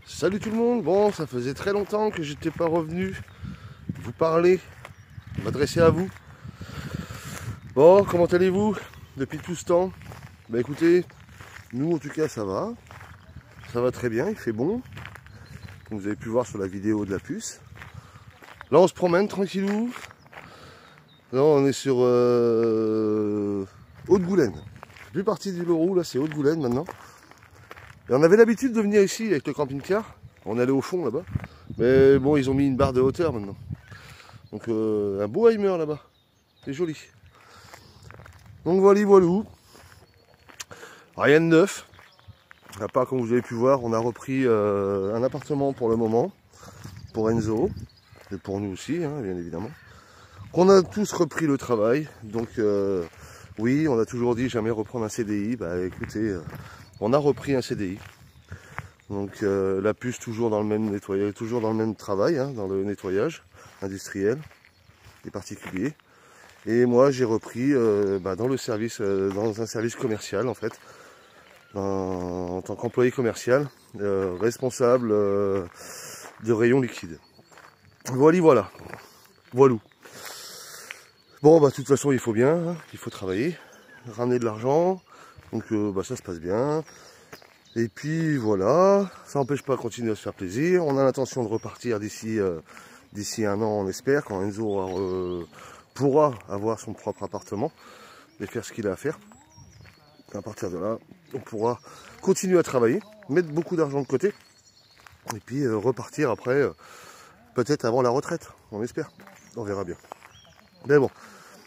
Salut tout le monde, bon ça faisait très longtemps que j'étais pas revenu vous parler, m'adresser à vous. Bon, comment allez-vous depuis tout ce temps? Bah écoutez, nous en tout cas ça va très bien, il fait bon, comme vous avez pu voir sur la vidéo de la puce. Là on se promène tranquillou, là on est sur Haute-Goulaine, plus partie du Loroux, là c'est Haute-Goulaine maintenant. Et on avait l'habitude de venir ici avec le camping-car, on allait au fond là-bas, mais bon ils ont mis une barre de hauteur maintenant. Donc un beau Heimer là-bas, c'est joli. Donc voilà, rien de neuf, à part comme vous avez pu voir, on a repris un appartement pour le moment, pour Enzo, et pour nous aussi, hein, bien évidemment. On a tous repris le travail, donc oui, on a toujours dit jamais reprendre un CDI, bah écoutez, on a repris un CDI. Donc la puce toujours dans le même nettoyage, toujours dans le même travail, hein, dans le nettoyage industriel et particulier. Et moi j'ai repris dans le service, dans un service commercial en fait, en tant qu'employé commercial, responsable de rayon liquide. Voilà. Voilou. Bon bah de toute façon il faut bien, hein, il faut travailler, ramener de l'argent, donc ça se passe bien. Et puis voilà, ça n'empêche pas de continuer à se faire plaisir. On a l'intention de repartir d'ici un an, on espère, quand Enzo pourra avoir son propre appartement et faire ce qu'il a à faire. À partir de là, on pourra continuer à travailler, mettre beaucoup d'argent de côté, et puis repartir après, peut-être avant la retraite, on espère. On verra bien. Mais bon,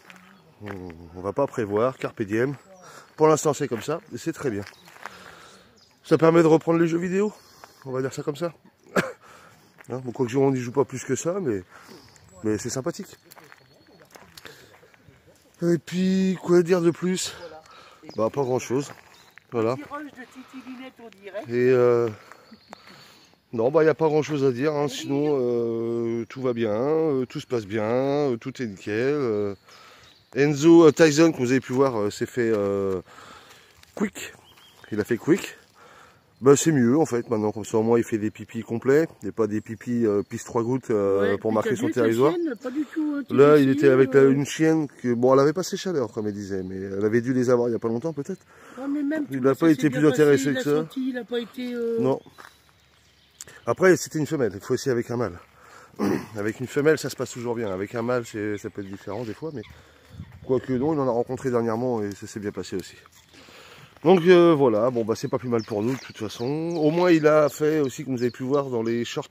on va pas prévoir, carpe diem. Pour l'instant c'est comme ça, et c'est très bien. Ça permet de reprendre les jeux vidéo, on va dire ça comme ça. Hein, bon, quoique on n'y joue pas plus que ça, mais c'est sympathique. Et puis, quoi dire de plus? Bah, pas grand chose. Voilà. Et non, bah, il n'y a pas grand chose à dire, hein, sinon tout va bien, tout se passe bien, tout est nickel. Enzo Tyson, comme vous avez pu voir, s'est fait quick. Il a fait quick. Bah, c'est mieux en fait maintenant, comme ça au moins il fait des pipis complets, et pas des pipis pisse 3 gouttes pour marquer son territoire. Là il était avec une chienne que bon elle avait pas ses chaleurs comme elle disait, mais elle avait dû les avoir il y a pas longtemps peut-être. Il n'a pas été plus intéressé que ça. Non. Après c'était une femelle, il faut essayer avec un mâle. Avec une femelle ça se passe toujours bien, avec un mâle ça peut être différent des fois, mais quoique non, il en a rencontré dernièrement et ça s'est bien passé aussi. Donc voilà, bon bah c'est pas plus mal pour nous de toute façon. Au moins il a fait aussi, comme vous avez pu voir dans les shorts,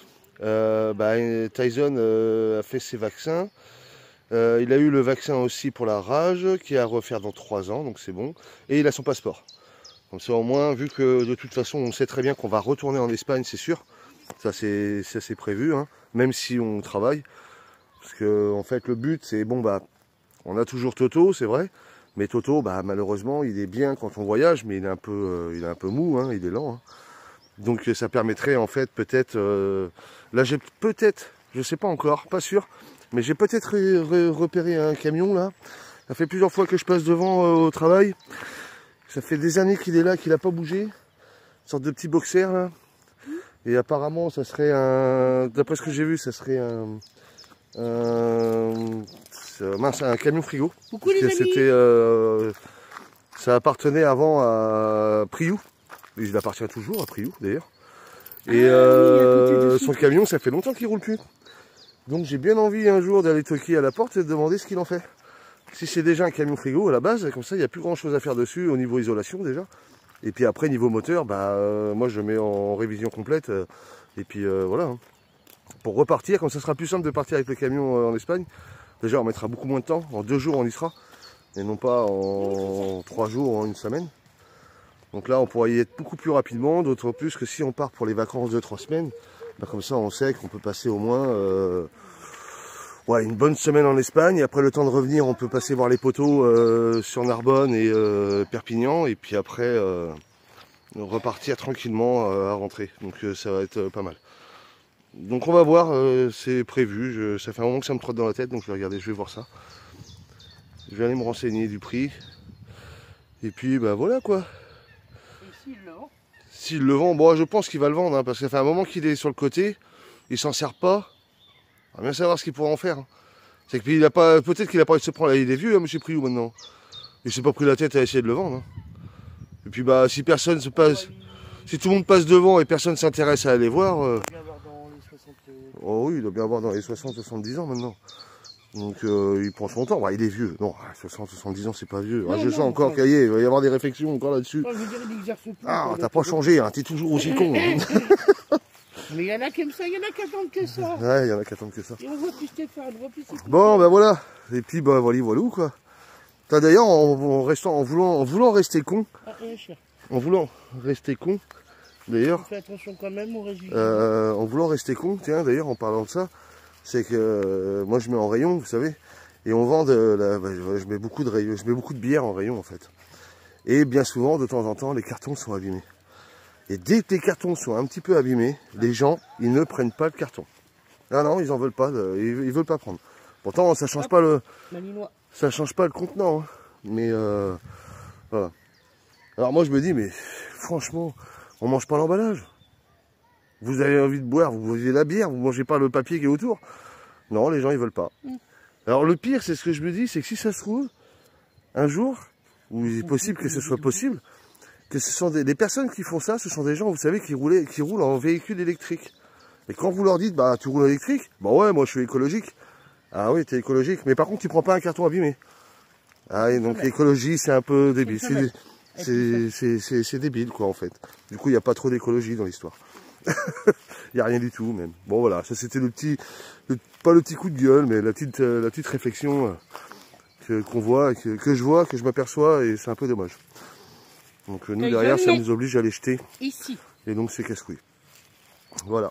Tyson a fait ses vaccins. Il a eu le vaccin aussi pour la rage, qui est à refaire dans 3 ans, donc c'est bon. Et il a son passeport. Comme ça au moins, vu que de toute façon on sait très bien qu'on va retourner en Espagne, c'est sûr. Ça c'est prévu, hein, même si on travaille. Parce que en fait le but c'est, bon bah, on a toujours Toto, c'est vrai. Mais Toto, bah, malheureusement, il est bien quand on voyage, mais il est un peu mou, hein, il est lent. Hein. Donc ça permettrait en fait peut-être, là j'ai peut-être, je sais pas encore, pas sûr, mais j'ai peut-être repéré un camion là. Ça fait plusieurs fois que je passe devant au travail. Ça fait des années qu'il est là, qu'il n'a pas bougé. Une sorte de petit boxer là. Et apparemment ça serait d'après ce que j'ai vu, ça serait un camion frigo. C'était, ça appartenait avant à Priou. Il appartient toujours à Priou d'ailleurs. Et son camion, ça fait longtemps qu'il roule plus. Donc j'ai bien envie un jour d'aller toquer à la porte et de demander ce qu'il en fait. Si c'est déjà un camion frigo à la base, comme ça il n'y a plus grand chose à faire dessus au niveau isolation déjà. Et puis après niveau moteur, bah moi je mets en révision complète. Et puis voilà. Hein. Pour repartir, comme ça sera plus simple de partir avec le camion en Espagne. Déjà on mettra beaucoup moins de temps, en 2 jours on y sera, et non pas en 3 jours ou en 1 semaine. Donc là on pourra y être beaucoup plus rapidement, d'autant plus que si on part pour les vacances de 3 semaines, bah comme ça on sait qu'on peut passer au moins une bonne semaine en Espagne, et après le temps de revenir on peut passer voir les poteaux sur Narbonne et Perpignan, et puis après repartir tranquillement à rentrer, donc ça va être pas mal. Donc on va voir, c'est prévu, ça fait un moment que ça me trotte dans la tête, donc je vais regarder, je vais voir ça. Je vais aller me renseigner du prix. Et puis bah voilà quoi. S'il le vend, bon, je pense qu'il va le vendre, hein, parce que ça fait un moment qu'il est sur le côté, il s'en sert pas. On va bien savoir ce qu'il pourra en faire. Hein. C'est que il a pas, peut-être qu'il a pas envie de se prendre. Il est vieux, hein, monsieur Priou maintenant. Il s'est pas pris la tête à essayer de le vendre. Hein. Et puis bah, si personne se passe, si tout le monde passe devant et personne s'intéresse à aller voir. Oh oui, il doit bien avoir dans les 60-70 ans maintenant. Donc il prend son temps. Bah, il est vieux. Non, 60-70 ans, c'est pas vieux. Ah, je sens encore qu'il va y avoir des réflexions encore là-dessus. Ah, t'as pas changé, hein, t'es toujours aussi con. Hein. Mais il y en a comme ça, il y en a qui attendent que ça. Ouais, il y en a qui attendent que ça. Et on voit plus Stéphane, on voit plus bon, ben voilà. Et puis, bah voilà, quoi. D'ailleurs, en voulant rester con. Ah, en voulant rester con, d'ailleurs. Fais attention quand même au régime. En voulant rester con, tiens, d'ailleurs, en parlant de ça, c'est que moi je mets en rayon, vous savez, et on vend je mets beaucoup de bière en rayon en fait. Et bien souvent, de temps en temps, les cartons sont abîmés. Et dès que les cartons sont un petit peu abîmés, les gens, ils ne prennent pas le carton. Ah non, ils en veulent pas, ils veulent pas prendre. Pourtant, ça change pas le contenant, hein. Mais voilà. Alors moi je me dis, mais franchement, on mange pas l'emballage. Vous avez envie de boire, vous buvez la bière, vous mangez pas le papier qui est autour. Non, les gens ils veulent pas. Alors le pire, c'est ce que je me dis, c'est que si ça se trouve, un jour, où il est possible que ce soit possible, que ce sont des personnes qui font ça, ce sont des gens, vous savez, qui roulent en véhicule électrique. Et quand vous leur dites, bah tu roules électrique, bah ouais, moi je suis écologique. Ah oui, t'es écologique, mais par contre tu prends pas un carton abîmé. Ah oui, donc l'écologie c'est un peu débile. C'est débile quoi en fait. Du coup il n'y a pas trop d'écologie dans l'histoire. Il n'y a rien du tout même. Bon voilà, ça c'était pas le petit coup de gueule, mais la petite réflexion qu'on voit, que je vois, que je m'aperçois, et c'est un peu dommage. Donc nous derrière ça nous oblige à les jeter. Ici. Et donc c'est casse-couille. Voilà.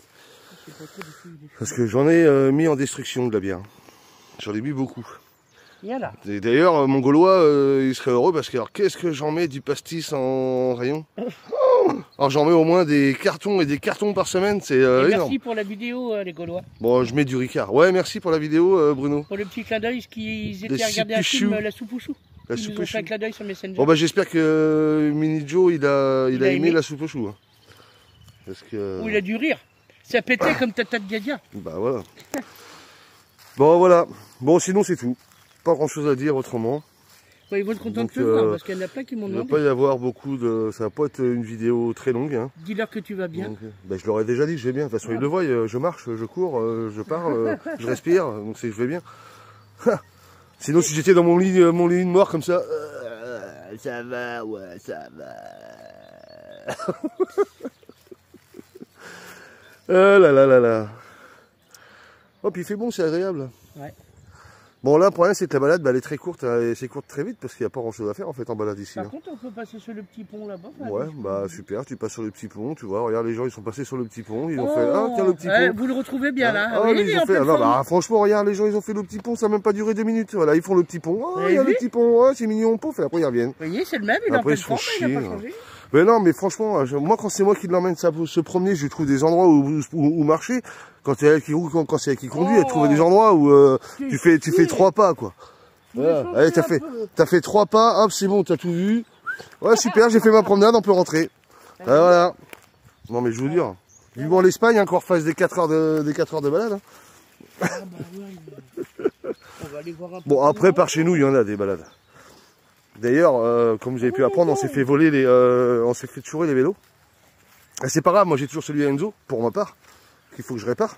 Parce que j'en ai mis en destruction de la bière. J'en ai mis beaucoup. Et d'ailleurs, mon Gaulois, il serait heureux parce que, alors, qu'est-ce que j'en mets du pastis en rayon? Alors, j'en mets au moins des cartons et des cartons par semaine, c'est énorme. Merci pour la vidéo, les Gaulois. Bon, je mets du Ricard. Ouais, merci pour la vidéo, Bruno. Pour le petit clin d'œil, qu'ils étaient à regarder un film, La soupe aux choux. Ils nous ont fait un clin d'œil sur Messenger. Bon, bah, j'espère que Mini Joe, il a aimé la soupe aux choux. Hein. Parce que... Ou il a dû rire. Ça pétait comme Tata de Gadia. Bah, voilà. Bon, voilà. Bon, sinon, c'est tout. Pas grand chose à dire autrement. Ouais, ils vont être contents de te voir parce qu'il y en a plein qui m'ont demandé. Il va pas y avoir beaucoup de. Ça va pas être une vidéo très longue. Hein. Dis-leur que tu vas bien. Donc, ben, je leur ai déjà dit que je vais bien. De toute façon, ils le voient. Je marche, je cours, je parle, je respire. Donc c'est que je vais bien. Sinon, si j'étais dans mon lit de mort comme ça. Ça va, ouais, ça va. Ah là là là là. Oh, puis il fait bon, c'est agréable. Ouais. Bon, là, le problème, c'est que la balade, bah, elle est très courte, et c'est courte très vite, parce qu'il n'y a pas grand chose à faire, en fait, en balade ici. Par contre, on peut passer sur le petit pont là-bas. Ouais, bah, super, tu passes sur le petit pont, tu vois, regarde, les gens, ils sont passés sur le petit pont, ils ont fait, ah, tiens, le petit pont. Vous le retrouvez bien, là. Ah, oui, ils ont fait, non, bah, franchement, regarde, les gens, ils ont fait le petit pont, ça n'a même pas duré 2 minutes. Voilà, ils font le petit pont, oh, il y a le petit pont, oh, c'est mignon, pouf, et après, ils reviennent. Vous voyez, c'est le même, il a pas changé. Mais non, mais franchement, moi, quand c'est moi qui l'emmène se promener, je trouve des endroits où marcher. Quand c'est elle qui roule, quand c'est elle qui conduit, elle trouve des endroits où tu fais 3 pas, quoi. Voilà. Allez, t'as fait 3 pas, hop, c'est bon, t'as tout vu. Ouais, super, j'ai fait ma promenade, on peut rentrer. Voilà. Non, mais je vous dire, vivement l'Espagne, hein, qu'on refasse des 4 heures de balade. Hein. Ah, bah, ouais. On va aller voir un peu. Bon, après, par chez nous, il y en a des balades. D'ailleurs, comme vous avez pu apprendre, on s'est fait voler on s'est fait chourer les vélos. C'est pas grave, moi j'ai toujours celui à Enzo, pour ma part, qu'il faut que je répare.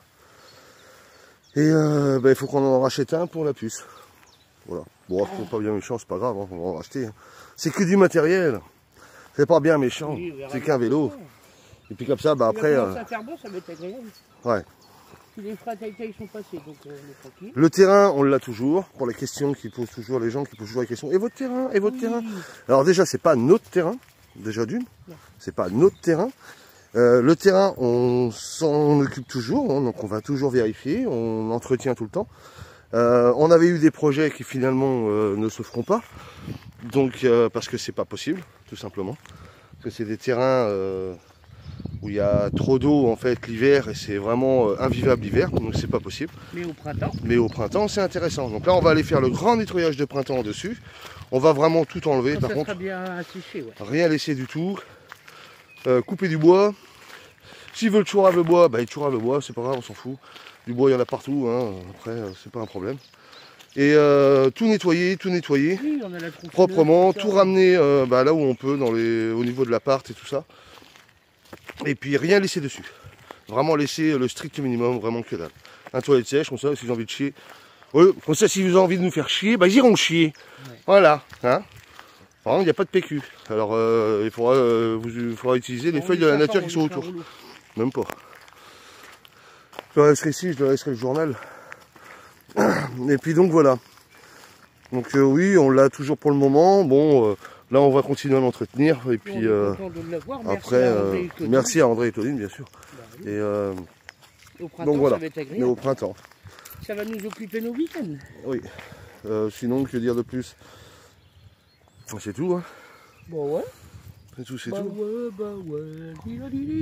Et bah, il faut qu'on en rachète un pour la puce. Voilà. Bon, c'est pas bien méchant, c'est pas grave, hein, on va en racheter. Hein. C'est que du matériel. C'est pas bien méchant, oui, c'est qu'un vélo. Et puis comme ça, bah après... Ça faire bon, ça va être agréable. Ouais. Les frais taille sont passés, donc on est tranquille. Le terrain, on l'a toujours, pour les questions qui posent toujours, les gens qui posent toujours les questions. Et votre terrain? Et votre terrain? Alors déjà, c'est pas notre terrain, déjà d'une. C'est pas notre terrain. Le terrain, on s'en occupe toujours, hein, donc on va toujours vérifier, on entretient tout le temps. On avait eu des projets qui finalement ne se feront pas, donc parce que c'est pas possible, tout simplement. Parce que c'est des terrains où il y a trop d'eau en fait l'hiver et c'est vraiment invivable l'hiver, donc c'est pas possible. Mais au printemps? Mais au printemps, c'est intéressant. Donc là, on va aller faire le grand nettoyage de printemps dessus. On va vraiment tout enlever, par contre. Bien asséché, ouais. Rien laisser du tout. couper du bois. S'ils veulent chourave le bois, bah ils chourave le bois, c'est pas grave, on s'en fout. Du bois il y en a partout, hein. Après c'est pas un problème. Et tout nettoyer, oui, proprement, tout ramener là où on peut, au niveau de l'appart et tout ça. Et puis rien laisser dessus. Vraiment laisser le strict minimum, vraiment que dalle. Un toilette sèche, comme ça, s'ils ont envie de chier. Comme ça, s'ils ont envie de nous faire chier, bah ils iront chier. Ouais. Voilà. Hein, il n'y a pas de PQ. Alors il faudra utiliser les feuilles de la nature qui sont autour. Même pas. Je leur laisserai ici, je leur laisserai le journal. Et puis donc voilà. Donc oui, on l'a toujours pour le moment. Bon, là on va continuer à l'entretenir. Et puis après, merci à André et Claudine, bien sûr. Bah, oui. Et au printemps, donc voilà. Ça va être agréable. Mais au printemps. Ça va nous occuper nos week-ends. Oui. Sinon, que dire de plus? C'est tout, hein. Bon ouais. C'est tout, c'est tout. Ouais.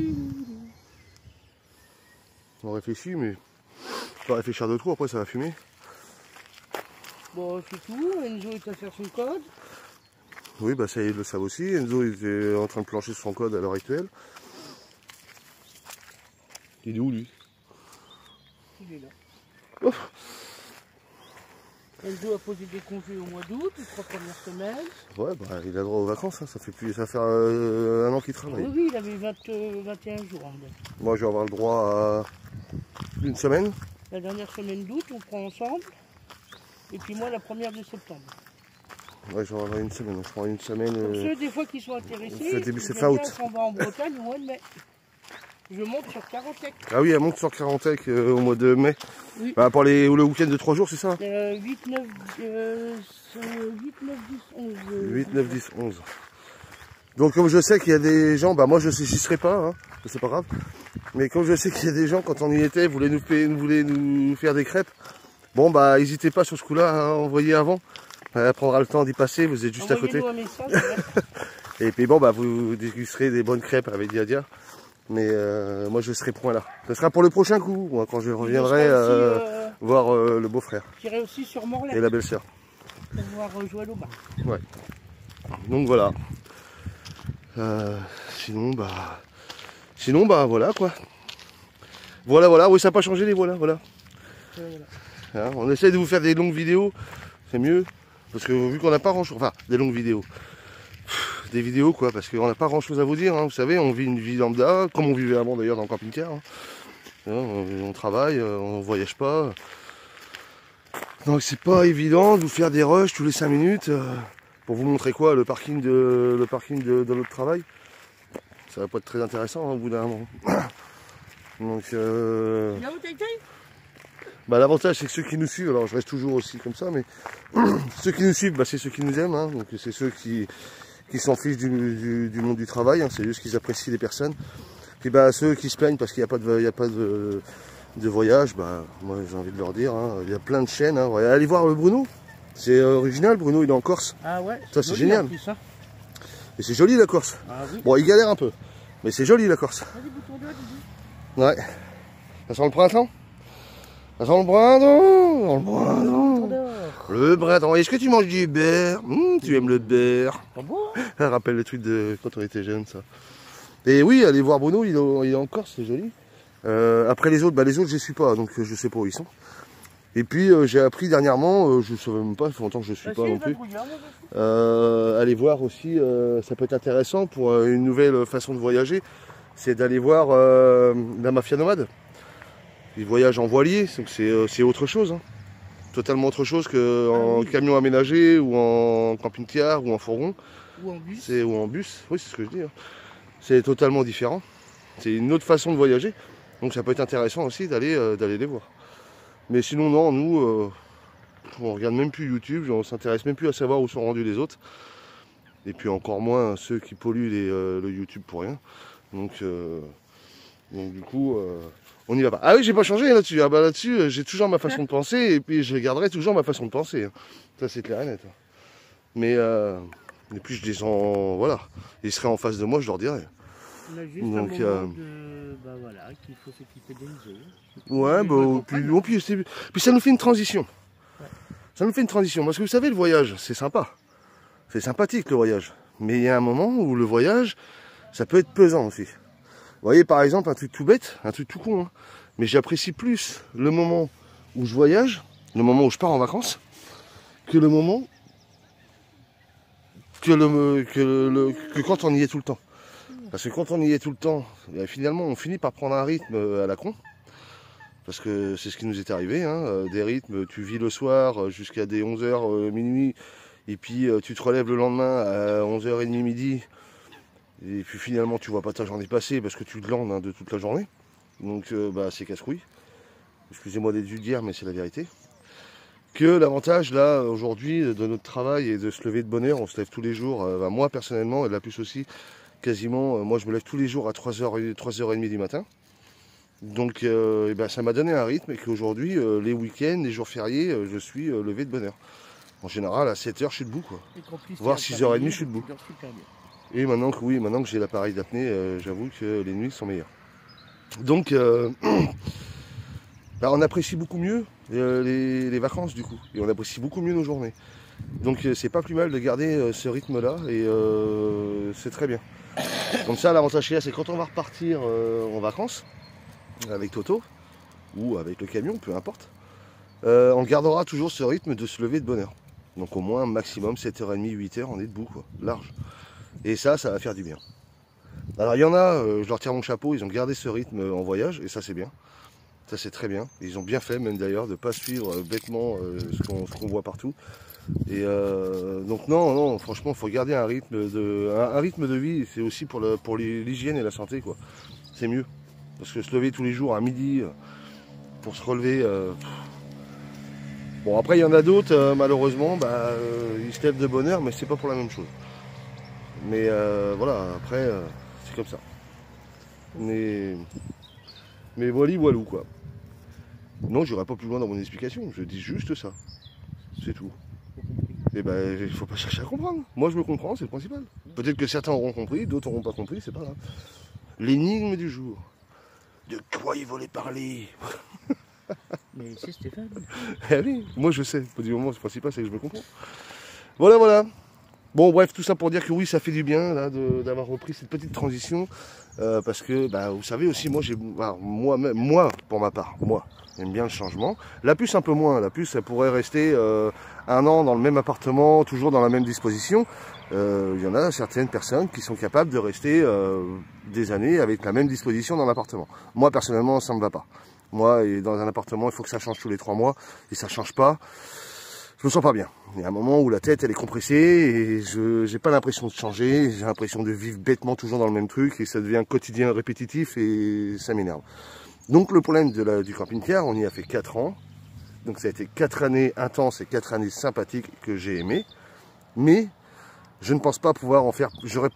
On réfléchit, mais pas réfléchir de trop, après ça va fumer. Bon, c'est tout. Enzo est à faire son code. Oui, bah ça ils le savent aussi. Enzo est en train de plancher son code à l'heure actuelle. Il est où lui? Il est là. Oh. Enzo a posé des congés au mois d'août, les 3 premières semaines. Ouais, bah il a droit aux vacances, hein. Ça fait un an qu'il travaille. Oui, il avait 21 jours. Moi je vais avoir le droit à une semaine. La dernière semaine d'août, on prend ensemble. Et puis moi, la première de septembre. Ouais, j'en aurai une semaine. Je prends une semaine. Pour ceux des fois qui sont intéressés, c'est fin août. On va en Bretagne au mois de mai. Je monte sur Carantec. Ah oui, elle monte sur Carantec au mois de mai. Oui. Bah, pour le week-end de 3 jours, c'est ça? 8, 9, 10, 11. 8, 9, 10, 11. Donc comme je sais qu'il y a des gens, bah moi j'y serai pas, hein, c'est pas grave. Mais comme je sais qu'il y a des gens, quand on y était, voulaient nous faire des crêpes. Bon bah n'hésitez pas sur ce coup-là à envoyer avant. Elle prendra le temps d'y passer, vous êtes juste à côté. Un message, et puis bon bah vous dégusterez des bonnes crêpes avec Diadia. Mais moi je serai point là. Ce sera pour le prochain coup, moi, quand je reviendrai voir le beau-frère. J'irai aussi sur Morlaix. Et la belle-sœur. Pour voir Joël Aubin. Ouais. Donc voilà. Sinon bah voilà quoi. Voilà, oui ça n'a pas changé les voilà. Hein, on essaie de vous faire des longues vidéos, c'est mieux. Parce que vu qu'on n'a pas grand chose, enfin des longues vidéos. Des vidéos quoi, parce qu'on n'a pas grand chose à vous dire, hein. Vous savez, on vit une vie lambda, comme on vivait avant d'ailleurs dans le camping-car. Hein. On travaille, on voyage pas. Donc c'est pas évident de vous faire des rushs tous les 5 minutes pour vous montrer quoi, le parking de notre travail. Ça va pas être très intéressant hein, au bout d'un moment. Donc bah, l'avantage c'est que ceux qui nous suivent, alors je reste toujours aussi comme ça, mais ceux qui nous suivent, bah, c'est ceux qui nous aiment, hein. Donc c'est ceux qui s'en fichent du monde du travail, hein. C'est juste qu'ils apprécient les personnes. Puis bah ceux qui se plaignent parce qu'il n'y a pas de voyage, bah moi j'ai envie de leur dire, hein, il y a plein de chaînes, hein. Allez voir le Bruno, c'est original, Bruno il est en Corse. Ah ouais, ça c'est génial. Plus, hein. Et c'est joli la Corse. Ah, oui. Bon il galère un peu, mais c'est joli la Corse. Ouais. Ça sent le printemps. Ça sent le brindeau. Le brindeau. Est-ce que tu manges du beurre? Tu aimes le beurre? Ah bon? Ça rappelle le truc de quand on était jeune, ça. Et oui, allez voir Bruno, il est en Corse, c'est joli. Après les autres, je ne suis pas, donc je sais pas où ils sont. Et puis j'ai appris dernièrement, je ne savais même pas, il faut longtemps que je ne suis pas non plus. Allez voir aussi, ça peut être intéressant pour une nouvelle façon de voyager, c'est d'aller voir la Mafia Nomade. Ils voyagent en voilier, donc c'est autre chose. Hein. Totalement autre chose qu'en camion aménagé, ou en camping-car, ou en fourgon. Ou en bus. Ou en bus, oui c'est ce que je dis. Hein. C'est totalement différent. C'est une autre façon de voyager. Donc ça peut être intéressant aussi d'aller les voir. Mais sinon non, nous, on regarde même plus YouTube, on s'intéresse même plus à savoir où sont rendus les autres. Et puis encore moins ceux qui polluent le YouTube pour rien. Donc du coup, on n'y va pas. Ah oui, j'ai pas changé là-dessus. Ah bah là-dessus, j'ai toujours ma façon de penser et puis je garderai toujours ma façon de penser. Ça c'est clair et net. Mais et puis je descends, voilà. Ils seraient en face de moi, je leur dirais. On a juste donc, voilà, qu'il faut s'équiper d'Enzo. Ouais, puis ça nous fait une transition. Ouais. Ça nous fait une transition. Parce que vous savez, le voyage, c'est sympa. C'est sympathique le voyage. Mais il y a un moment où le voyage, ça peut être pesant aussi. Vous voyez, par exemple, un truc tout bête, un truc tout con, hein, mais j'apprécie plus le moment où je voyage, le moment où je pars en vacances, que le moment que quand on y est tout le temps. Parce que quand on y est tout le temps, finalement, on finit par prendre un rythme à la con. Parce que c'est ce qui nous est arrivé, hein, des rythmes, tu vis le soir jusqu'à des 11h, minuit, et puis tu te relèves le lendemain à 11h30, midi, et puis finalement tu vois pas ta journée passer parce que tu te landes de toute la journée. Donc c'est casse-couille. Excusez-moi d'être vulgaire, mais c'est la vérité. Que l'avantage là aujourd'hui de notre travail et de se lever de bonne heure, on se lève tous les jours, moi personnellement, et la plus aussi, quasiment, moi je me lève tous les jours à 3h30 du matin. Donc ça m'a donné un rythme et qu'aujourd'hui, les week-ends, les jours fériés, je suis levé de bonne heure. En général, à 7h, je suis debout, quoi. Voire 6h30, je suis debout. Et maintenant que oui, maintenant que j'ai l'appareil d'apnée, j'avoue que les nuits sont meilleures. Donc, on apprécie beaucoup mieux les vacances, du coup. Et on apprécie beaucoup mieux nos journées. Donc, c'est pas plus mal de garder ce rythme-là. Et c'est très bien. Comme ça, l'avantage qu'il y a, c'est quand on va repartir en vacances, avec Toto, ou avec le camion, peu importe, on gardera toujours ce rythme de se lever de bonne heure. Donc au moins maximum 7h30, 8h, on est debout, quoi, large. Et ça va faire du bien. Alors il y en a, je leur tire mon chapeau, ils ont gardé ce rythme en voyage, et ça c'est bien. Ça c'est très bien. Ils ont bien fait même d'ailleurs de ne pas suivre bêtement ce qu'on voit partout. Et donc non, franchement, il faut garder un rythme de vie, c'est aussi pour l'hygiène et la santé, quoi. C'est mieux. Parce que se lever tous les jours à midi pour se relever. Bon, après, il y en a d'autres, malheureusement, ils se lèvent de bonne heure, mais c'est pas pour la même chose. Mais voilà, après, c'est comme ça. Mais voilou, quoi. Non, j'irai pas plus loin dans mon explication, je dis juste ça. C'est tout. Et il faut pas chercher à comprendre. Moi, je me comprends, c'est le principal. Peut-être que certains auront compris, d'autres n'auront pas compris, c'est pas grave. L'énigme du jour. De quoi il voulait parler? Mais c'est Stéphane. Eh oui, moi je sais. Du moment, le principal, c'est que je me comprends. Voilà. Bon, bref, tout ça pour dire que oui, ça fait du bien là d'avoir repris cette petite transition. Parce que, vous savez aussi, moi, pour ma part, j'aime bien le changement. La puce, un peu moins. La puce, elle pourrait rester 1 an dans le même appartement, toujours dans la même disposition. Il y en a certaines personnes qui sont capables de rester des années avec la même disposition dans l'appartement. Moi, personnellement, ça ne me va pas. Moi, et dans un appartement, il faut que ça change tous les 3 mois. Et ça ne change pas. Je me sens pas bien. Il y a un moment où la tête, elle est compressée et je n'ai pas l'impression de changer. J'ai l'impression de vivre bêtement toujours dans le même truc et ça devient quotidien répétitif et ça m'énerve. Donc, le problème du camping-car, on y a fait 4 ans. Donc, ça a été 4 années intenses et 4 années sympathiques que j'ai aimées. Mais je ne pense pas pouvoir en faire.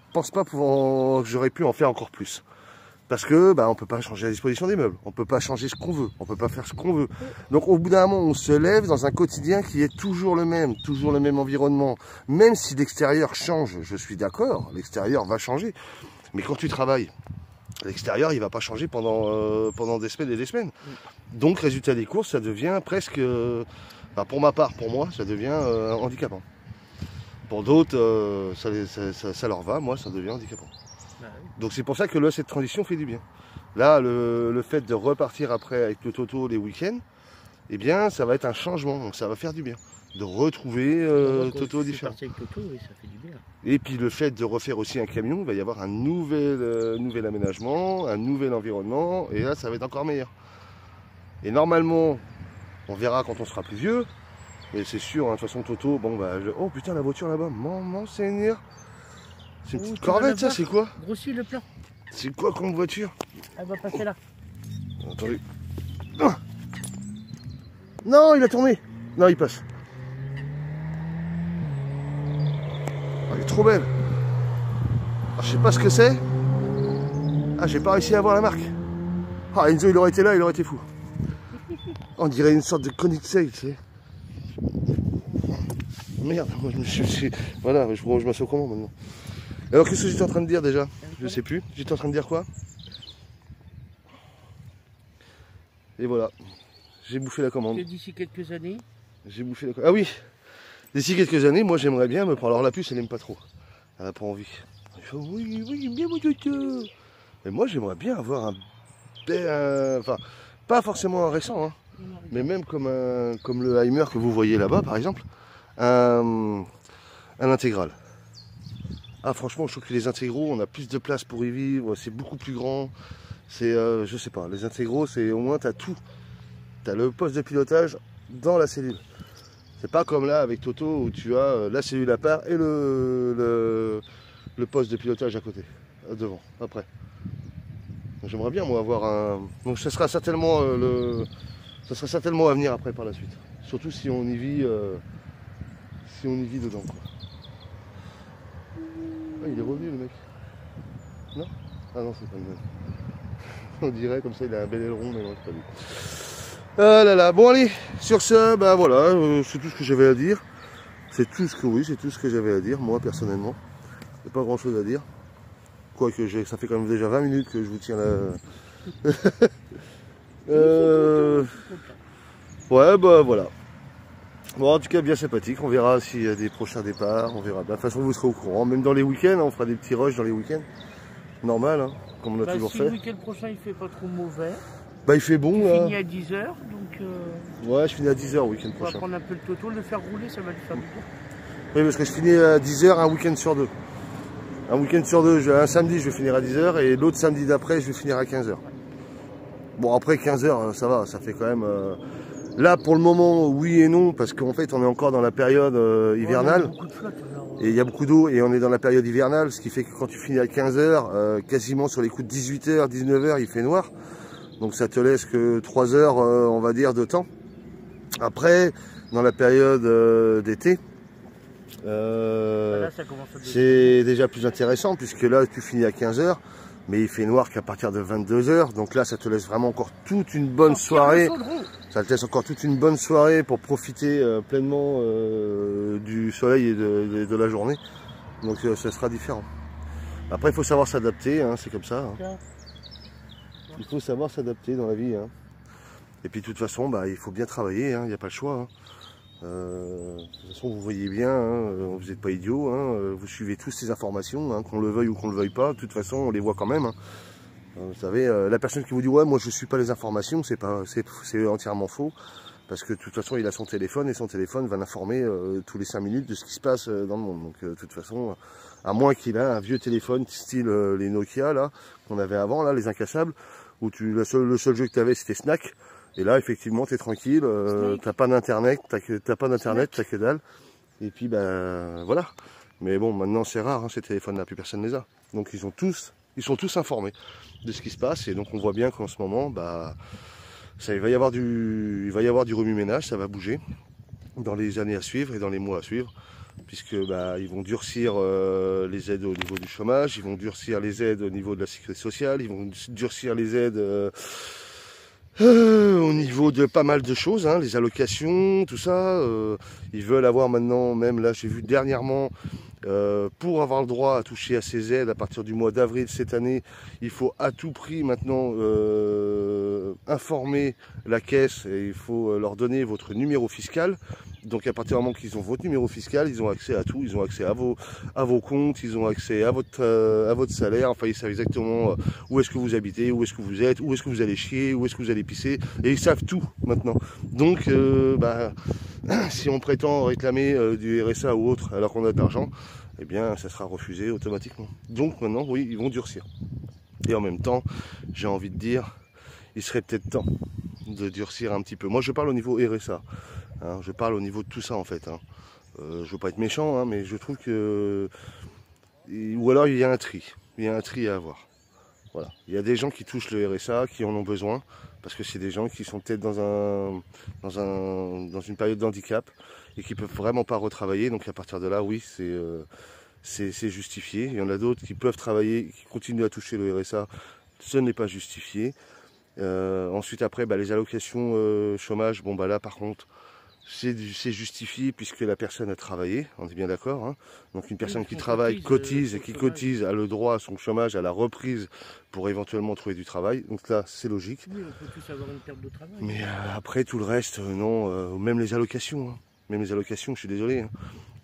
J'aurais pu en faire encore plus. Parce que on peut pas changer la disposition des meubles, on peut pas changer ce qu'on veut, on peut pas faire ce qu'on veut. Donc au bout d'un moment, on se lève dans un quotidien qui est toujours le même environnement. Même si l'extérieur change, je suis d'accord, l'extérieur va changer. Mais quand tu travailles, l'extérieur il va pas changer pendant des semaines et des semaines. Donc résultat des courses, ça devient presque, pour ma part, pour moi, ça devient handicapant. Pour d'autres, ça leur va, moi ça devient handicapant. Donc c'est pour ça que là, cette transition fait du bien. Là, le fait de repartir après avec le Toto les week-ends, eh bien, ça va être un changement, donc ça va faire du bien. De retrouver Toto différent. Avec Toto, oui, ça fait du bien. Et puis le fait de refaire aussi un camion, il va y avoir un nouvel aménagement, un nouvel environnement, et là, ça va être encore meilleur. Et normalement, on verra quand on sera plus vieux, mais c'est sûr, de toute façon, Toto, oh putain, la voiture là-bas, mon Seigneur. C'est une petite corvette, ça, c'est quoi? Grossis le plan. C'est quoi comme voiture? Elle va passer là. Attendez. Non, il a tourné. Non, il passe. Elle est trop belle. Alors, je sais pas ce que c'est. Ah, j'ai pas réussi à voir la marque. Ah, Enzo, il aurait été là, il aurait été fou. On dirait une sorte de Koenigsegg, tu sais. Merde, moi je me suis... Voilà, je m'assois comment maintenant? Alors qu'est-ce que j'étais en train de dire déjà? Je sais plus. J'étais en train de dire quoi? Et voilà. J'ai bouffé la commande. D'ici quelques années. J'ai bouffé la commande. Ah oui. D'ici quelques années, moi j'aimerais bien me prendre. Alors la puce, elle n'aime pas trop. Elle n'a pas envie. Il fait oui, oui, j'aime bien mon toto. Mais moi j'aimerais bien avoir enfin, pas forcément un récent, hein, mais même comme le Heimer que vous voyez là-bas par exemple, un intégral. Ah franchement je trouve que les intégraux, on a plus de place pour y vivre, c'est beaucoup plus grand. C'est, je sais pas, les intégraux c'est au moins t'as tout. T'as le poste de pilotage dans la cellule. C'est pas comme là avec Toto où tu as la cellule à part et le poste de pilotage à côté, devant, après. J'aimerais bien moi avoir un. Donc ce sera certainement ça sera certainement à venir après par la suite. Surtout si on y vit dedans quoi. Ah, il est revenu le mec. Non? Ah non c'est pas le même. On dirait comme ça il a un bel aileron mais non c'est pas lui. Ah là là, bon allez, sur ce, bah voilà, c'est tout ce que j'avais à dire. C'est tout ce que j'avais à dire, moi personnellement. Il n'y a pas grand chose à dire. Quoique ça fait quand même déjà 20 minutes que je vous tiens là. Ouais bah voilà. Bon en tout cas bien sympathique, on verra s'il y a des prochains départs, on verra. De toute façon vous serez au courant, même dans les week-ends, on fera des petits rushs dans les week-ends. Normal, hein, comme on a toujours fait. Le week-end prochain il fait pas trop mauvais. Bah il fait bon là. Je finis à 10h donc. Ouais je finis à 10h le week-end prochain. On va prendre un peu le Toto, le faire rouler, ça va lui faire du bien. Oui parce que je finis à 10h un week-end sur deux. Un week-end sur deux, un samedi je vais finir à 10h et l'autre samedi d'après je vais finir à 15h. Bon après 15h ça va, ça fait quand même... Là pour le moment oui et non parce qu'en fait on est encore dans la période hivernale. Et il y a beaucoup d'eau et on est dans la période hivernale, ce qui fait que quand tu finis à 15h, quasiment sur les coups de 18h, 19h il fait noir. Donc ça te laisse que 3 heures on va dire de temps. Après dans la période d'été, c'est déjà plus intéressant puisque là tu finis à 15h mais il fait noir qu'à partir de 22h donc là ça te laisse vraiment encore toute une bonne soirée, ça te laisse encore toute une bonne soirée pour profiter pleinement du soleil et de la journée, donc ça sera différent. Après il faut savoir s'adapter, hein, c'est comme ça, hein. Il faut savoir s'adapter dans la vie, hein. Et puis de toute façon bah, il faut bien travailler, il n'y a pas le choix, hein. De toute façon vous voyez bien, hein, vous n'êtes pas idiots, hein, vous suivez tous ces informations, hein, qu'on le veuille ou qu'on ne le veuille pas, de toute façon on les voit quand même, hein. Vous savez, la personne qui vous dit ouais moi je ne suis pas les informations, c'est entièrement faux, parce que de toute façon il a son téléphone et son téléphone va l'informer tous les 5 minutes de ce qui se passe dans le monde. Donc de toute façon, à moins qu'il ait un vieux téléphone style les Nokia là qu'on avait avant, là, les incassables, où le seul jeu que tu avais c'était Snack. Et là, effectivement, tu es tranquille, t'as pas d'internet, t'as que dalle. Et puis, ben voilà. Mais bon, maintenant, c'est rare, hein, ces téléphones-là, plus personne les a. Donc, ils sont tous informés de ce qui se passe. Et donc, on voit bien qu'en ce moment, bah, il va y avoir du remue-ménage, ça va bouger dans les années à suivre et dans les mois à suivre. Puisque bah, ils vont durcir les aides au niveau du chômage, ils vont durcir les aides au niveau de la sécurité sociale, ils vont durcir les aides... au niveau de pas mal de choses, hein, les allocations, tout ça, ils veulent avoir maintenant, même là j'ai vu dernièrement, pour avoir le droit à toucher à ces aides à partir du mois d'avril cette année, il faut à tout prix maintenant informer la caisse et il faut leur donner votre numéro fiscal. Donc à partir du moment qu'ils ont votre numéro fiscal, ils ont accès à tout, ils ont accès à vos comptes, ils ont accès à votre salaire, enfin ils savent exactement où est-ce que vous habitez, où est-ce que vous êtes, où est-ce que vous allez chier, où est-ce que vous allez pisser, et ils savent tout maintenant. Donc bah, si on prétend réclamer du RSA ou autre alors qu'on a de l'argent, eh bien ça sera refusé automatiquement. Donc maintenant oui, ils vont durcir. Et en même temps, j'ai envie de dire, il serait peut-être temps de durcir un petit peu. Moi je parle au niveau RSA. Hein, je parle au niveau de tout ça en fait, hein. Je veux pas être méchant, hein, mais je trouve que... Ou alors il y a un tri. Il y a un tri à avoir. Voilà. Il y a des gens qui touchent le RSA, qui en ont besoin, parce que c'est des gens qui sont peut-être dans une période d'handicap et qui peuvent vraiment pas retravailler. Donc à partir de là, oui, c'est justifié. Il y en a d'autres qui peuvent travailler, qui continuent à toucher le RSA. Ce n'est pas justifié. Ensuite après, bah, les allocations chômage, bon bah là par contre, c'est justifié puisque la personne a travaillé, on est bien d'accord, hein. Donc une personne qui travaille, cotise et qui cotise a le droit à son chômage, à la reprise pour éventuellement trouver du travail. Donc là c'est logique. Oui, on peut tous avoir une perte de travail. Mais après tout le reste, non, même les allocations, hein. Même les allocations, je suis désolé, hein.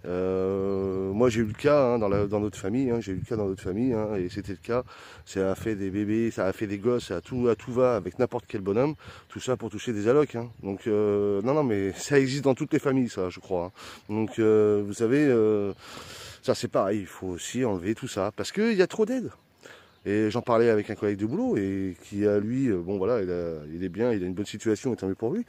Moi j'ai eu le cas hein, dans notre famille, hein, j'ai eu le cas dans notre famille, hein, et c'était le cas. Ça a fait des bébés, ça a fait des gosses, à tout va avec n'importe quel bonhomme, tout ça pour toucher des allocs. Hein. Donc non mais ça existe dans toutes les familles, ça je crois. Hein. Donc vous savez, ça c'est pareil, il faut aussi enlever tout ça parce qu'il y a trop d'aide. Et j'en parlais avec un collègue de boulot et qui a lui, bon voilà, il est bien, il a une bonne situation, et tant mieux pour lui.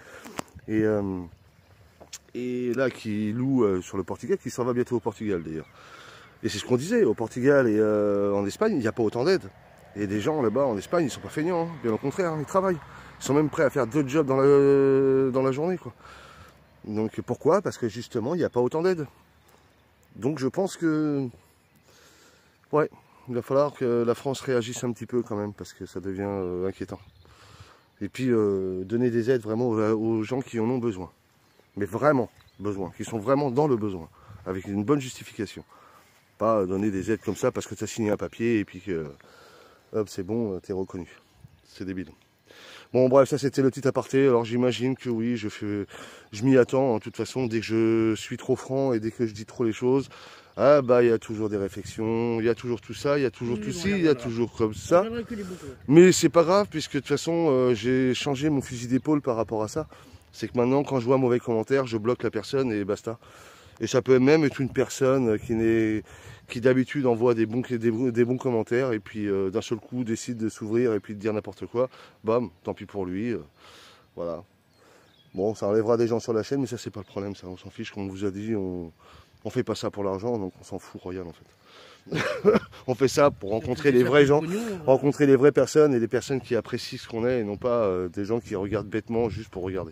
Et là qui loue sur le Portugal, qui s'en va bientôt au Portugal d'ailleurs. Et c'est ce qu'on disait, au Portugal et en Espagne, il n'y a pas autant d'aide. Et des gens là-bas en Espagne, ils sont pas feignants, hein. Bien au contraire, hein, ils travaillent. Ils sont même prêts à faire 2 jobs dans la journée, quoi. Donc pourquoi? Parce que justement, il n'y a pas autant d'aide. Donc je pense que... Ouais, il va falloir que la France réagisse un petit peu quand même, parce que ça devient inquiétant. Et puis donner des aides vraiment aux gens qui en ont besoin. Mais vraiment besoin, qui sont vraiment dans le besoin, avec une bonne justification. Pas donner des aides comme ça parce que tu as signé un papier et puis que hop c'est bon, t'es reconnu. C'est débile. Bon bref, ça c'était le petit aparté. Alors j'imagine que oui, je m'y attends. En toute façon, dès que je suis trop franc et dès que je dis trop les choses, ah bah il y a toujours des réflexions, il y a toujours tout ça, il y a toujours tout ci, il y a toujours comme ça. Mais c'est pas grave puisque de toute façon j'ai changé mon fusil d'épaule par rapport à ça. C'est que maintenant quand je vois un mauvais commentaire, je bloque la personne et basta. Et ça peut même être une personne qui d'habitude envoie des bons commentaires et puis d'un seul coup décide de s'ouvrir et puis de dire n'importe quoi. Bam, tant pis pour lui. Voilà. Bon, ça enlèvera des gens sur la chaîne, mais ça c'est pas le problème, ça. On s'en fiche, comme on vous a dit, on fait pas ça pour l'argent, donc on s'en fout royal en fait. On fait ça pour rencontrer les vrais gens, rencontrer les vraies personnes et les personnes qui apprécient ce qu'on est et non pas des gens qui regardent bêtement juste pour regarder.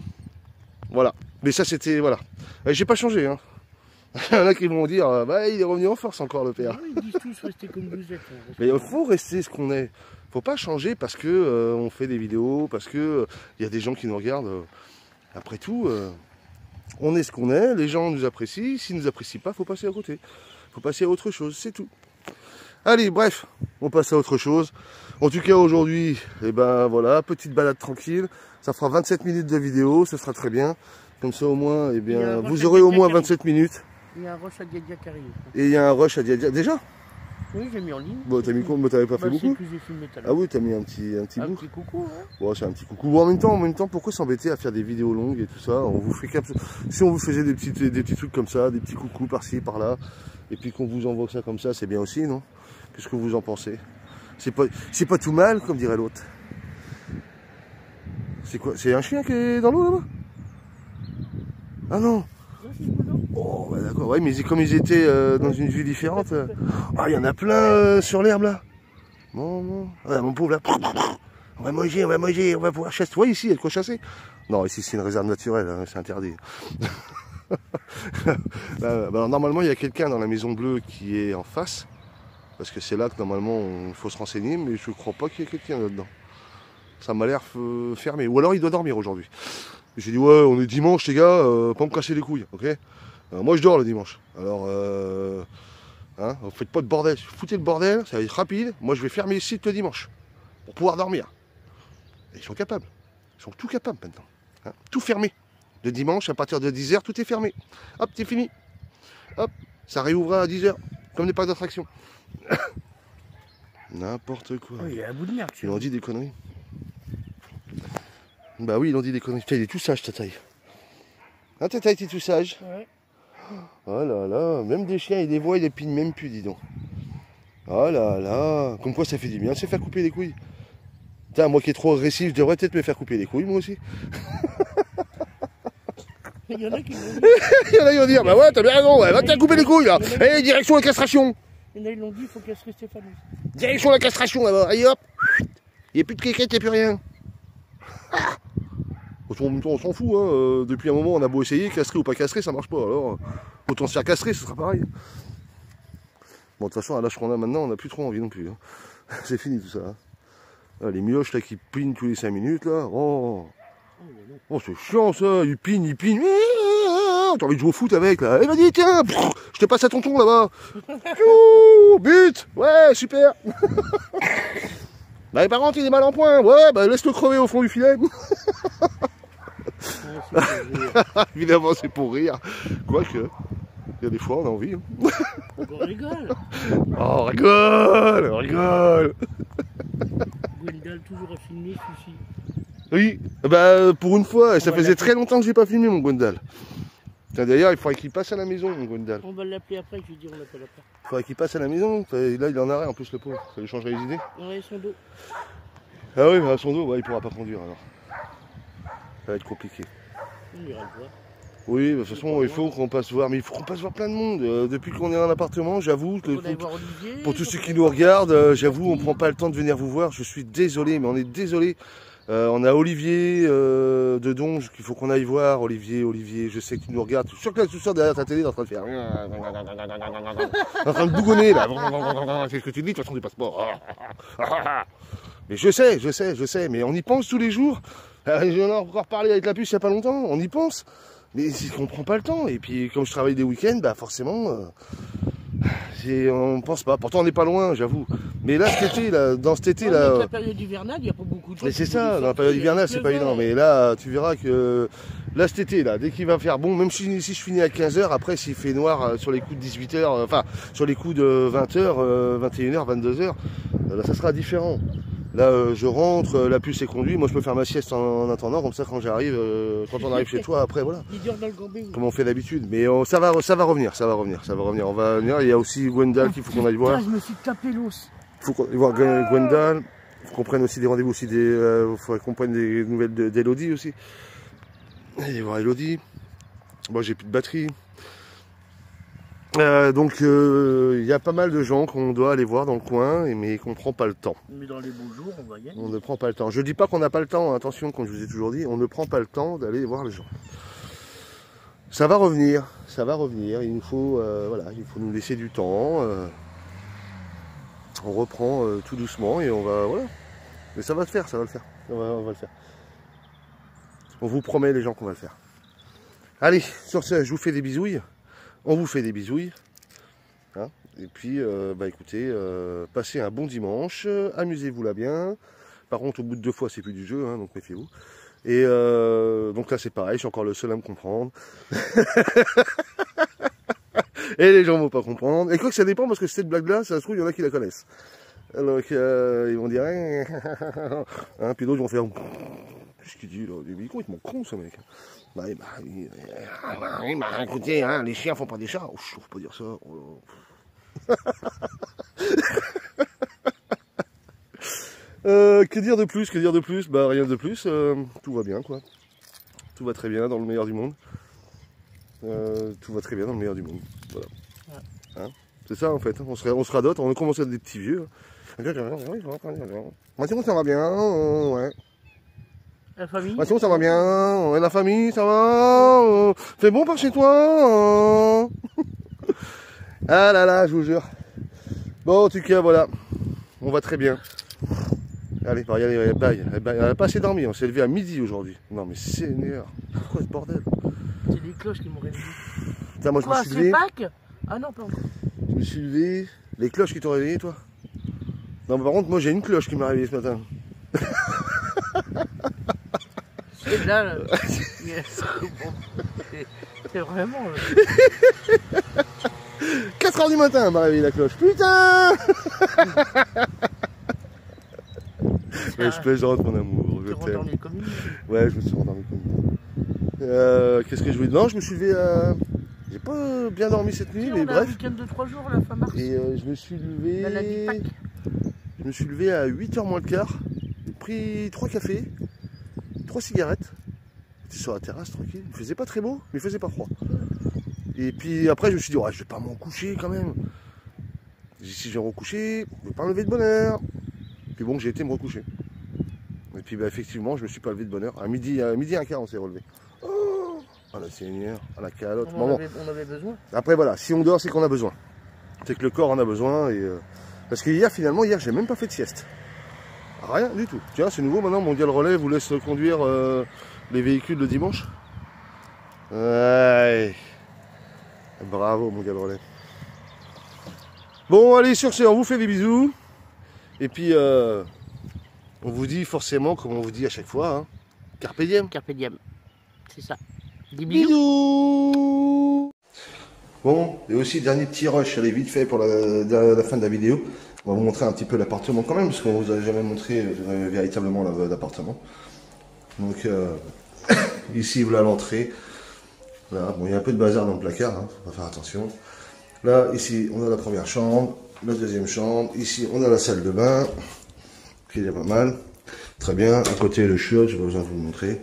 Voilà. Mais ça c'était, voilà. J'ai pas changé, hein. Il y en a qui vont dire, bah il est revenu en force encore le père. Ils disent tous rester comme vous êtes. Hein. Mais il faut rester ce qu'on est. Faut pas changer parce que on fait des vidéos, parce que il y a des gens qui nous regardent. Après tout, on est ce qu'on est, les gens nous apprécient. S'ils nous apprécient pas, faut passer à côté. Faut passer à autre chose, c'est tout. Allez, bref, on passe à autre chose. En tout cas aujourd'hui, eh ben voilà, petite balade tranquille. Ça fera 27 minutes de vidéo, ça sera très bien. Comme ça au moins, eh bien, vous aurez au moins 27 minutes. Il y a un rush à Diadia qui arrive. Et il y a un rush à Diadia. Déjà? Oui, j'ai mis en ligne. Bon, t'as mis quoi? T'avais pas fait beaucoup? Que j'ai filmé tout à l'heure. Ah oui, t'as mis un petit bout. Un petit coucou, hein. Bon, c'est un petit coucou. Bon, en même temps, pourquoi s'embêter à faire des vidéos longues et tout ça? On vous fait si on vous faisait des petits trucs comme ça, des petits coucous par-ci, par-là, et puis qu'on vous envoie ça comme ça, c'est bien aussi, non? Qu'est-ce que vous en pensez? C'est pas tout mal, comme dirait l'autre. C'est quoi? C'est un chien qui est dans l'eau là-bas? Ah non! Oh, bah d'accord, ouais, mais comme ils étaient dans une vue différente. Ah, il y en a plein sur l'herbe là. Bon. Ouais, mon pauvre là. On va manger, on va pouvoir chasser. Ouais, ici, il y a de quoi chasser. Non, ici, c'est une réserve naturelle, hein, c'est interdit. Bah, normalement, il y a quelqu'un dans la Maison Bleue qui est en face. Parce que c'est là que normalement, il faut se renseigner, mais je crois pas qu'il y ait quelqu'un là-dedans. Ça m'a l'air fermé. Ou alors, il doit dormir aujourd'hui. J'ai dit, ouais, on est dimanche, les gars, pas me casser les couilles, ok? Moi, je dors le dimanche. Alors, hein, faites pas de bordel. Foutez le bordel, ça va être rapide. Moi, je vais fermer les sites le dimanche pour pouvoir dormir. Et ils sont capables. Ils sont tout capables maintenant. Hein, tout fermé. Le dimanche, à partir de 10 h, tout est fermé. Hop, c'est fini. Hop, ça réouvrira à 10 h, comme des parcs d'attraction. N'importe quoi. Oh, il est à bout de merde. Ils ont dit des conneries. Bah oui, ils ont dit des conneries. Putain, il est tout sage, Tataï. Hein, Tataï, t'es tout sage? Ouais. Oh là là, même des chiens et des voix, ils les pignent même plus, dis donc. Oh là là, comme quoi ça fait du bien de se faire couper les couilles. Putain, moi qui est trop agressif, je devrais peut-être me faire couper les couilles, moi aussi. Il y en a qui vont dire. Il y en a qui vont dire, bah ouais, t'as bien raison, ouais, va te couper les couilles là. Allez, direction la castration. Il y en a qui l'ont dit, il faut castrer Stéphane. Direction la castration là-bas, allez hop. Il n'y a plus de kékette, il n'y a plus rien. Ah. On s'en fout, hein. Depuis un moment on a beau essayer, castrer ou pas castrer, ça marche pas. Alors autant se faire castrer, ce sera pareil. Bon, de toute façon, à l'âge qu'on a maintenant, on n'a plus trop envie non plus. Hein. C'est fini tout ça. Hein. Ah, les mioches là qui pignent tous les 5 minutes là. Oh, c'est chiant ça, ils pignent. T'as envie de jouer au foot avec là. Eh vas-y, tiens, je te passe à tonton là-bas. But. Ouais, super. Bah, par contre, il est mal en point. Ouais, bah laisse-le crever au fond du filet. Évidemment, c'est pour rire. Quoique. Il y a des fois, on a envie. Hein. On rigole. Oh, on rigole, on rigole. Gwendal toujours à filmer celui-ci. Oui, bah pour une fois, ça faisait très longtemps que j'ai pas filmé mon Gwendal. D'ailleurs, il faudrait qu'il passe à la maison, mon Gwendal. On va l'appeler après, je lui dis on l'appelle après. Il faudrait qu'il passe à la maison. Là, il est en arrêt en plus, le pauvre. Ça lui changerait les idées. Ouais, son dos. Ah oui, mais à son dos, ouais, il pourra pas conduire alors. Ça va être compliqué. On ira le voir. Oui, de toute façon, il faut qu'on passe voir. Mais il faut qu'on passe voir plein de monde. Depuis qu'on est en appartement, j'avoue, pour tous ceux qui nous regardent, j'avoue, on prend pas le temps de venir vous voir. Je suis désolé, mais on est désolé. On a Olivier de Donge qu'il faut qu'on aille voir. Olivier, je sais que tu nous regardes. Je suis sûr que là, tu sors derrière ta télé en train de faire. En train de bougonner là. Qu'est-ce que tu dis? De toute façon, du passeport. Mais je sais. Mais on y pense tous les jours. J'en ai encore parlé avec la puce il n'y a pas longtemps. On y pense. Mais c'est qu'on prend pas le temps. Et puis, comme je travaille des week-ends, bah forcément. On pense pas. Pourtant, on n'est pas loin, j'avoue. Mais là, cet été, là, dans cet été, là. Avec la période hivernale, il n'y a pas beaucoup de gens. Mais c'est ça, dans la période hivernale, c'est pas évident. Mais là, tu verras que. Là, cet été, là, dès qu'il va faire bon, même si je finis à 15h, après, s'il fait noir sur les coups de 18h, enfin, sur les coups de 20h, 21h, 22h, là, ça sera différent. Là, je rentre, la puce est conduite, moi je peux faire ma sieste en attendant, comme ça quand j'arrive, quand on arrive chez toi, après voilà. Comme on fait d'habitude, mais ça va revenir. On va venir, il y a aussi Gwendal qu'il faut qu'on aille voir. Je me suis tapé l'os. Il faut qu'on aille voir Gwendal, il faut qu'on prenne aussi des rendez-vous, aussi il faudrait qu'on prenne des nouvelles d'Elodie aussi. Allez voir Elodie. Moi j'ai plus de batterie. Donc il y a pas mal de gens qu'on doit aller voir dans le coin, mais qu'on ne prend pas le temps. Mais dans les beaux jours, on va y aller. On ne prend pas le temps. Je ne dis pas qu'on n'a pas le temps, attention, comme je vous ai toujours dit, on ne prend pas le temps d'aller voir les gens. Ça va revenir, il nous faut, voilà, il faut nous laisser du temps. On reprend tout doucement et on va, voilà. Mais ça va le faire, on va le faire. On vous promet les gens qu'on va le faire. Allez, sur ce, je vous fais des bisouilles. On vous fait des bisouilles. Hein, et puis, bah écoutez, passez un bon dimanche. Amusez-vous là bien. Par contre, au bout de 2 fois, c'est plus du jeu, hein, donc méfiez-vous. Et donc là, c'est pareil, je suis encore le seul à me comprendre. Et les gens ne vont pas comprendre. Et quoi que ça dépend, parce que cette blague-là, ça se trouve, il y en a qui la connaissent. Alors ils vont dire... hein, puis d'autres vont faire... Qu'est-ce qu'il dit là? Il est complètement con, ce mec. Bah, écoutez, hein, les chiens font pas des chats. Oh, faut pas dire ça. Oh. Que dire de plus? Bah rien de plus. Tout va bien, quoi. Tout va très bien dans le meilleur du monde. Voilà. Hein, c'est ça en fait. On se radote. On a commencé à être des petits vieux. Maintenant ça va bien. Ouais. La famille. Maintenant ça va bien. Ouais, la famille, ça va. C'est bon par chez toi. Ah là là, je vous jure. Bon, en tout cas, voilà. On va très bien. Allez, elle n'a pas assez dormi. On s'est levé à midi aujourd'hui. Non, mais Seigneur. Pourquoi ce bordel? C'est les cloches qui m'ont réveillé. Putain, moi, je me suis levé. Pâques? Ah non, pas encore. Je me suis levé. Les cloches qui t'ont réveillé, toi? Non, mais par contre, moi, j'ai une cloche qui m'a réveillé ce matin. C'est là. C'est vraiment. 4 h du matin, elle m'a réveillé la cloche. Putain! Ouais, je plaisante, mon amour. Je t'aime. Ouais, je me suis rendormi comme une. Qu'est-ce que je voulais dire? Non, je me suis levé à. J'ai pas bien dormi cette nuit, mais bref. Un week-end de 3 jours, la fin mars. Et je me suis levé. Je me suis levé à 8h moins le quart. J'ai pris 3 cafés, 3 cigarettes. J'étais sur la terrasse tranquille. Il faisait pas très beau, mais il faisait pas froid. Et puis après, je me suis dit, ouais, je vais pas m'en coucher quand même. Si je vais me recoucher, je vais pas me lever de bonne heure. Puis bon, j'ai été me recoucher. Et puis bah, effectivement, je me suis pas levé de bonne heure. À midi un quart, on s'est relevé. Oh la Seigneur, à la calotte. On avait besoin. Après voilà, si on dort, c'est qu'on a besoin. C'est que le corps en a besoin. Et, parce que hier, finalement, j'ai même pas fait de sieste. Rien du tout. Tiens, c'est nouveau maintenant, Mondial Relais vous laisse conduire les véhicules le dimanche. Ouais. Bravo, Mondial Relais. Bon, allez, sur ce, on vous fait des bisous. Et puis, on vous dit forcément, comme on vous dit à chaque fois, hein, Carpe diem. Carpe diem. C'est ça. Des bisous. Bon, et aussi dernier petit rush, allez vite fait pour la fin de la vidéo. On va vous montrer un petit peu l'appartement quand même, parce qu'on vous a jamais montré véritablement l'appartement. Donc ici voilà l'entrée. Là, bon, il y a un peu de bazar dans le placard, hein, faut pas faire attention. Là, ici, on a la première chambre, la deuxième chambre. Ici, on a la salle de bain, qui est pas mal. Très bien. À côté, le chiotte, j'ai pas besoin de vous le montrer.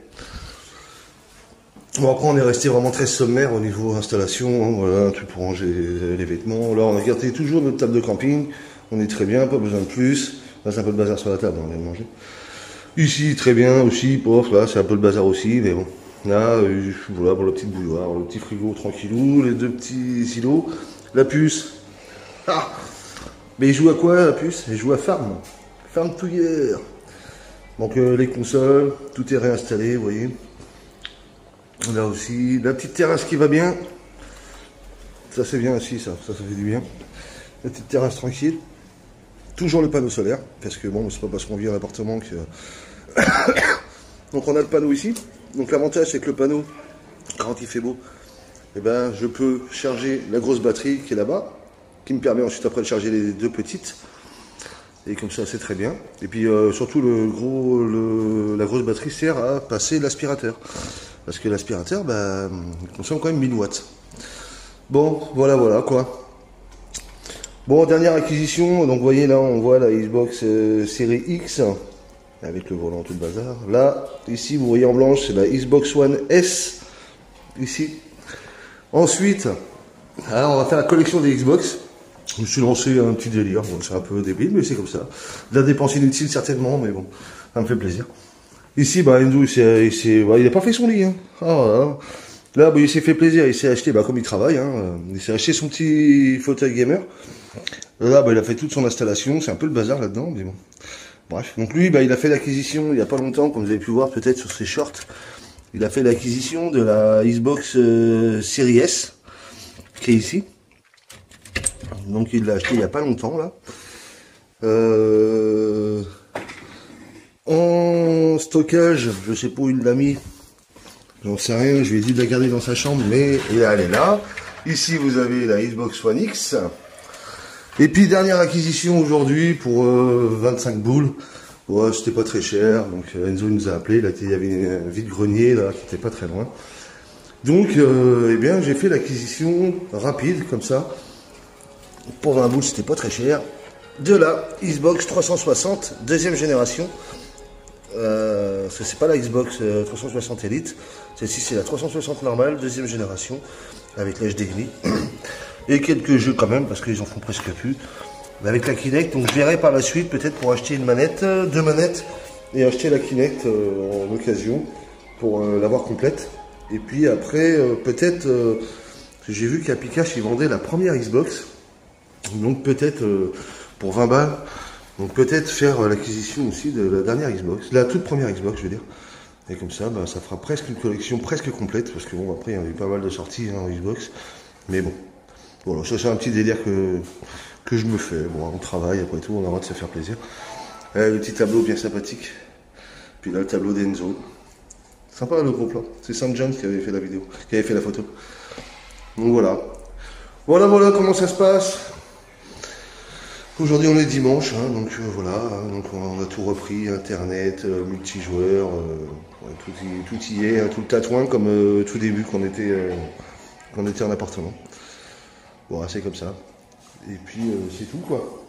Bon, après, on est resté vraiment très sommaire au niveau installation. Hein, voilà, un truc pour ranger les vêtements. Là, on a gardé toujours notre table de camping. On est très bien, pas besoin de plus. Là, c'est un peu de bazar sur la table, on vient de manger. Ici, très bien aussi. Pof, là, c'est un peu de bazar aussi, mais bon. Là, voilà, pour la petite bouilloire, le petit frigo tranquillou, les deux petits îlots, la puce. Ah, mais il joue à quoi la puce? Il joue à Farm. Farm Together. Donc les consoles, tout est réinstallé, vous voyez. Là aussi, la petite terrasse qui va bien. Ça c'est bien aussi, ça fait du bien. La petite terrasse tranquille. Toujours le panneau solaire, parce que bon, c'est pas parce qu'on vit à l'appartement que... Donc on a le panneau ici. Donc l'avantage c'est que le panneau, quand il fait beau, eh ben, je peux charger la grosse batterie qui est là-bas, qui me permet ensuite après de charger les deux petites. Et comme ça c'est très bien. Et puis surtout la grosse batterie sert à passer l'aspirateur. Parce que l'aspirateur, bah, il consomme quand même 1000 watts. Bon, voilà quoi. Bon, dernière acquisition. Donc vous voyez là, on voit la Xbox série X. Avec le volant tout le bazar. Là, ici, vous voyez en blanche, c'est la Xbox One S. Ici. Ensuite, alors on va faire la collection des Xbox. Je me suis lancé un petit délire. Bon, c'est un peu débile, mais c'est comme ça. De la dépense inutile, certainement, mais bon, ça me fait plaisir. Ici, bah, Enzo, il n'a pas fait son lit. Hein. Ah, là, bah, il s'est fait plaisir. Il s'est acheté, bah, comme il travaille, hein, il s'est acheté son petit fauteuil gamer. Là, bah, il a fait toute son installation. C'est un peu le bazar là-dedans, mais bon. Bref, donc lui, bah, il a fait l'acquisition il n'y a pas longtemps, comme vous avez pu voir peut-être sur ses shorts. Il a fait l'acquisition de la Xbox Series S, qui est ici. Donc il l'a acheté il n'y a pas longtemps là. En stockage, je sais pas où il l'a mis. J'en sais rien, je lui ai dit de la garder dans sa chambre, mais elle est là. Ici vous avez la Xbox One X. Et puis dernière acquisition aujourd'hui pour 25 boules. Ouais, c'était pas très cher, donc Enzo nous a appelé, là il y avait un vide-grenier là qui était pas très loin. Donc eh bien j'ai fait l'acquisition rapide comme ça. Pour 20 boules, c'était pas très cher. De la Xbox 360 deuxième génération. C'est pas la Xbox 360 Elite. Celle-ci c'est la 360 normale deuxième génération avec l'HDMI. Et quelques jeux quand même, parce qu'ils en font presque plus. Mais avec la Kinect, donc je verrai par la suite, peut-être pour acheter une manette, deux manettes, et acheter la Kinect en occasion, pour l'avoir complète. Et puis après, peut-être, j'ai vu qu'à Pikachu, ils vendaient la première Xbox. Donc peut-être, pour 20 balles, donc peut-être faire l'acquisition aussi de la dernière Xbox, la toute première Xbox, je veux dire. Et comme ça, bah, ça fera presque une collection presque complète, parce que bon, après, il y a eu pas mal de sorties hein, en Xbox. Mais bon. Voilà, ça c'est un petit délire que je me fais. Bon, on travaille, après tout, on a le droit de se faire plaisir. Le petit tableau bien sympathique. Puis là, le tableau d'Enzo. Sympa le gros plan. C'est Saint John qui avait fait la vidéo, qui avait fait la photo. Donc voilà. Voilà comment ça se passe. Aujourd'hui, on est dimanche, hein, donc voilà. Hein, donc on a tout repris, Internet, multijoueur, tout y est, hein, tout le tatouin comme tout début qu'on était en appartement. Bon, c'est comme ça. Et puis, c'est tout, quoi.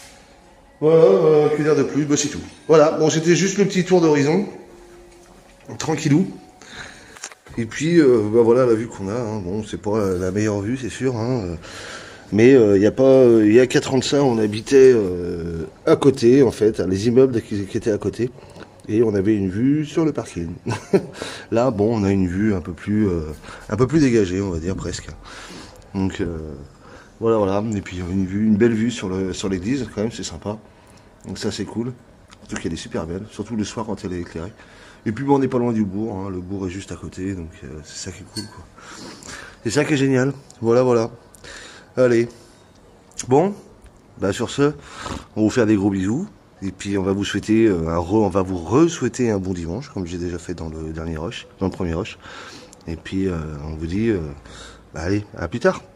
Voilà, que dire de plus, bah, c'est tout. Voilà, bon, c'était juste le petit tour d'horizon. Tranquillou. Et puis, bah, voilà la vue qu'on a. Hein. Bon, c'est pas la meilleure vue, c'est sûr. Hein. Mais il y a 4 ans de ça, on habitait à côté, en fait, les immeubles qui étaient à côté. Et on avait une vue sur le parking. Là, bon, on a une vue un peu plus dégagée, on va dire, presque. Donc voilà, et puis une belle vue sur l'église, quand même, c'est sympa. Donc ça c'est cool. Surtout qu'elle est super belle, surtout le soir quand elle est éclairée. Et puis bon, on n'est pas loin du bourg, hein. Le bourg est juste à côté, donc c'est ça qui est cool, quoi. C'est ça qui est génial. Voilà. Allez. Bon, bah sur ce, on va vous faire des gros bisous. Et puis on va vous souhaiter re-souhaiter un bon dimanche, comme j'ai déjà fait dans le dernier rush, dans le premier rush. Et puis on vous dit, allez, à plus tard.